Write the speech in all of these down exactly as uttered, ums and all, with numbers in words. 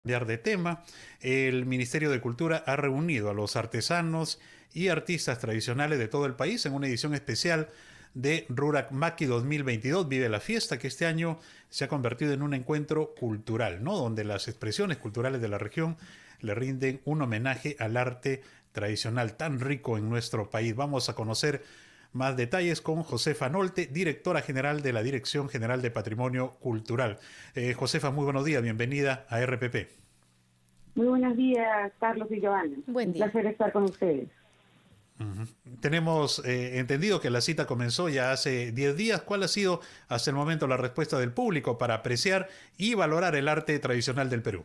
Cambiar de tema, el Ministerio de Cultura ha reunido a los artesanos y artistas tradicionales de todo el país en una edición especial de Rurak Maki dos mil veintidós, Vive la Fiesta, que este año se ha convertido en un encuentro cultural, ¿no? Donde las expresiones culturales de la región le rinden un homenaje al arte tradicional tan rico en nuestro país. Vamos a conocer más detalles con Josefa Nolte, directora general de la Dirección General de Patrimonio Cultural. Eh, Josefa, muy buenos días, bienvenida a R P P. Muy buenos días, Carlos y Joana. Buen Un día. placer estar con ustedes. Uh-huh. Tenemos eh, entendido que la cita comenzó ya hace diez días. ¿Cuál ha sido hasta el momento la respuesta del público para apreciar y valorar el arte tradicional del Perú?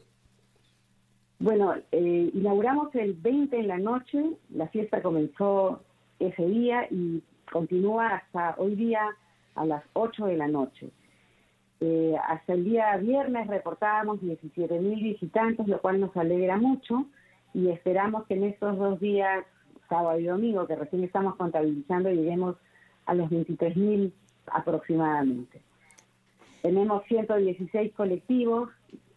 Bueno, eh, inauguramos el veinte en la noche, la fiesta comenzó ese día y continúa hasta hoy día a las ocho de la noche. Eh, hasta el día viernes reportábamos diecisiete mil visitantes, lo cual nos alegra mucho y esperamos que en estos dos días, sábado y domingo, que recién estamos contabilizando, lleguemos a los veintitrés mil aproximadamente. Tenemos ciento dieciséis colectivos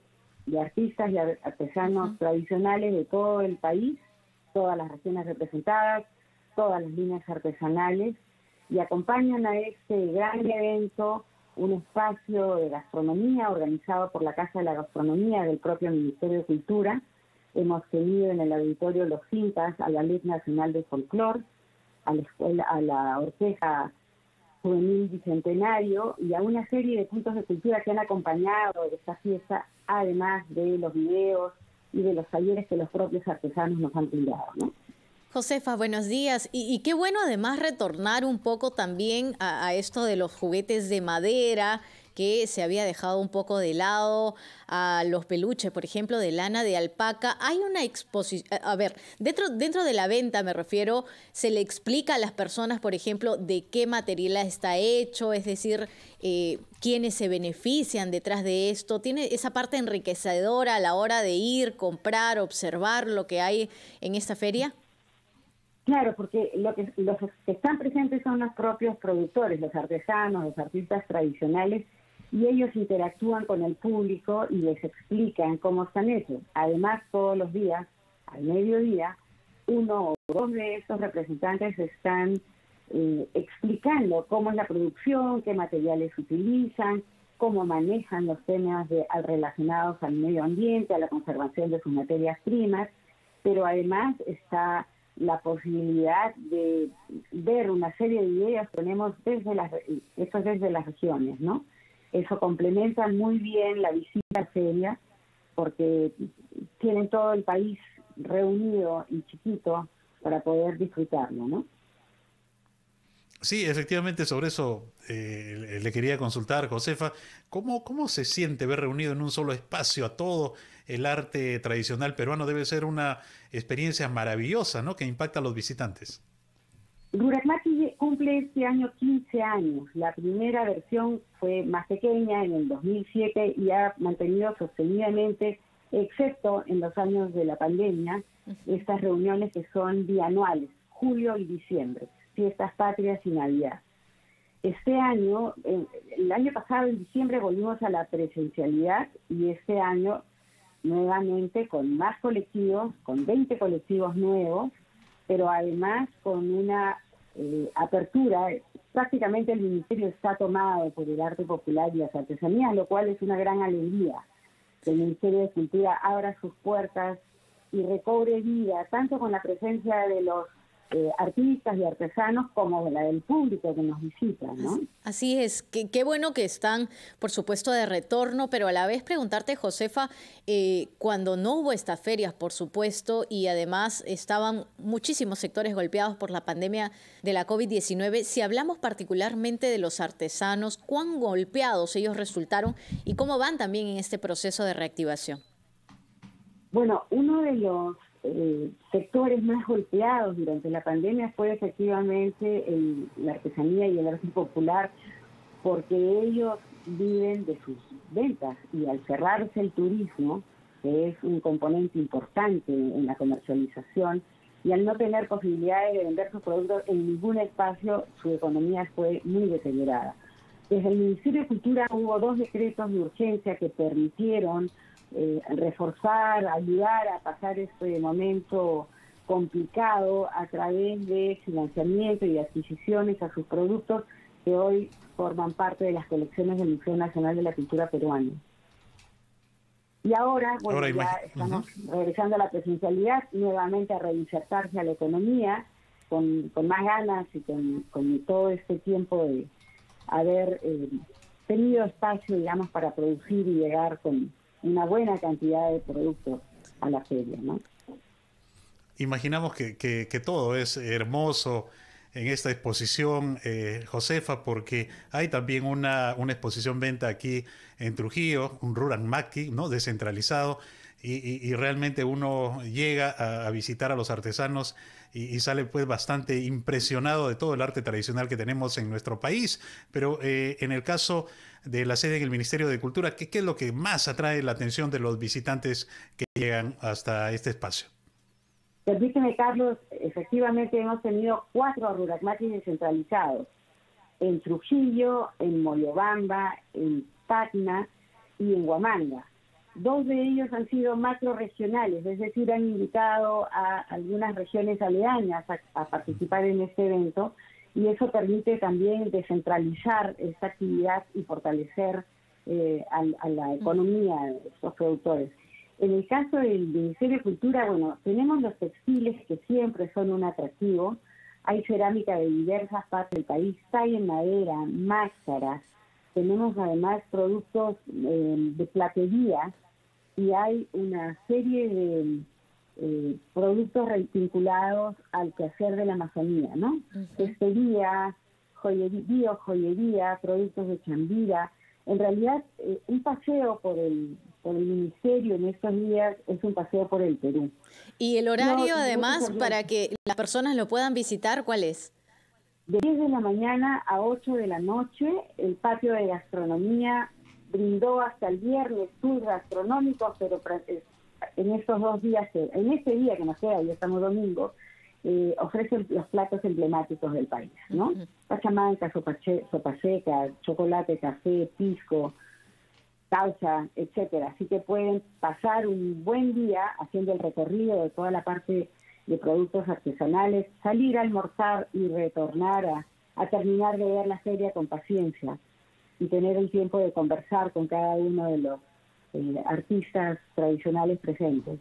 de artistas y artesanos uh-huh. tradicionales de todo el país, todas las regiones representadas, todas las líneas artesanales, y acompañan a este gran evento un espacio de gastronomía organizado por la Casa de la Gastronomía del propio Ministerio de Cultura. Hemos tenido en el auditorio Los Incas al Ballet Nacional de Folclor, a la escuela, a la Orquesta Juvenil Bicentenario y a una serie de puntos de cultura que han acompañado de esta fiesta, además de los videos y de los talleres que los propios artesanos nos han brindado, ¿no? Josefa, buenos días. Y, y qué bueno además retornar un poco también a, a esto de los juguetes de madera, que se había dejado un poco de lado, a los peluches, por ejemplo, de lana de alpaca. Hay una exposición, a ver, dentro, dentro de la venta me refiero, se le explica a las personas, por ejemplo, de qué material está hecho, es decir, eh, quiénes se benefician detrás de esto. Tiene esa parte enriquecedora a la hora de ir, comprar, observar lo que hay en esta feria. Claro, porque lo que, los que están presentes son los propios productores, los artesanos, los artistas tradicionales, y ellos interactúan con el público y les explican cómo están hechos. Además, todos los días, al mediodía, uno o dos de estos representantes están eh, explicando cómo es la producción, qué materiales utilizan, cómo manejan los temas de, relacionados al medio ambiente, a la conservación de sus materias primas, pero además está la posibilidad de ver una serie de ideas que tenemos desde las, esto desde las regiones, ¿no? Eso complementa muy bien la visita a feria porque tienen todo el país reunido y chiquito para poder disfrutarlo, ¿no? Sí, efectivamente, sobre eso eh, le quería consultar, Josefa. ¿Cómo, ¿Cómo se siente ver reunido en un solo espacio a todo el arte tradicional peruano? Debe ser una experiencia maravillosa, ¿no?, que impacta a los visitantes. Rurak Maki cumple este año quince años. La primera versión fue más pequeña en el dos mil siete y ha mantenido sostenidamente, excepto en los años de la pandemia, estas reuniones que son bianuales, julio y diciembre, fiestas patrias y Navidad. Este año, el año pasado en diciembre volvimos a la presencialidad y este año nuevamente con más colectivos, con veinte colectivos nuevos, pero además con una eh, apertura. Prácticamente el ministerio está tomado por el arte popular y las artesanías, lo cual es una gran alegría. Que el Ministerio de Cultura abra sus puertas y recobre vida, tanto con la presencia de los Eh, artistas y artesanos como la del público que nos visita, ¿no? Así es, qué, qué bueno que están, por supuesto, de retorno, pero a la vez preguntarte, Josefa, eh, cuando no hubo estas ferias, por supuesto, y además estaban muchísimos sectores golpeados por la pandemia de la COVID diecinueve, si hablamos particularmente de los artesanos, ¿cuán golpeados ellos resultaron y cómo van también en este proceso de reactivación? Bueno, uno de los Eh, sectores más golpeados durante la pandemia fue efectivamente el, la artesanía y el arte popular, porque ellos viven de sus ventas y al cerrarse el turismo, que es un componente importante en la comercialización, y al no tener posibilidades de vender sus productos en ningún espacio, su economía fue muy deteriorada. Desde el Ministerio de Cultura hubo dos decretos de urgencia que permitieron eh, reforzar, ayudar a pasar este momento complicado a través de financiamiento y adquisiciones a sus productos que hoy forman parte de las colecciones del Museo Nacional de la Cultura Peruana. Y ahora, bueno, ahora ya estamos uh-huh. regresando a la presencialidad, nuevamente a reinsertarse a la economía, con, con más ganas y con, con todo este tiempo de haber eh, tenido espacio, digamos, para producir y llegar con una buena cantidad de productos a la feria, ¿no? Imaginamos que, que, que todo es hermoso en esta exposición, eh, Josefa, porque hay también una, una exposición venta aquí en Trujillo, un Rural Maqui, ¿no? Descentralizado, y, y, y realmente uno llega a, a visitar a los artesanos y, y sale pues bastante impresionado de todo el arte tradicional que tenemos en nuestro país. Pero eh, en el caso de la sede en el Ministerio de Cultura, ¿qué, ¿qué es lo que más atrae la atención de los visitantes que llegan hasta este espacio? Permíteme, Carlos, efectivamente hemos tenido cuatro Rural Maqui descentralizados, en Trujillo, en Moyobamba, en Tacna y en Huamanga. Dos de ellos han sido macroregionales, es decir, han invitado a algunas regiones aledañas a, a participar en este evento, y eso permite también descentralizar esta actividad y fortalecer eh, a, a la economía de estos productores. En el caso del Ministerio de Cultura, bueno, tenemos los textiles que siempre son un atractivo. Hay cerámica de diversas partes del país, talla en madera, máscaras. Tenemos además productos eh, de platería y hay una serie de eh, productos vinculados al quehacer de la Amazonía, ¿no? Uh-huh. Textería, joyería, biojoyería, productos de chambira. En realidad, eh, un paseo por el, por el Ministerio en estos días es un paseo por el Perú. ¿Y el horario, no, además, no para que las personas lo puedan visitar, cuál es? De diez de la mañana a ocho de la noche, el patio de gastronomía brindó hasta el viernes tours gastronómicos, pero en estos dos días, en este día que nos queda, ya estamos domingo, Eh, ofrecen los platos emblemáticos del país, ¿no? Uh-huh. Pachamanca, sopa, sopa seca, chocolate, café, pisco, causa, etcétera. Así que pueden pasar un buen día haciendo el recorrido de toda la parte de productos artesanales, salir a almorzar y retornar a, a terminar de ver la feria con paciencia y tener el tiempo de conversar con cada uno de los eh, artistas tradicionales presentes.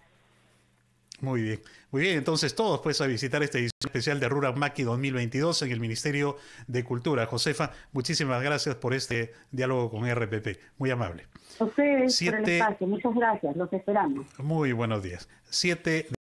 Muy bien, muy bien. Entonces todos pues a visitar esta edición especial de Rural Maqui dos mil veintidós en el Ministerio de Cultura. Josefa, muchísimas gracias por este diálogo con R P P. Muy amable. A ustedes Siete... por el espacio. Muchas gracias. Los esperamos. Muy buenos días. Siete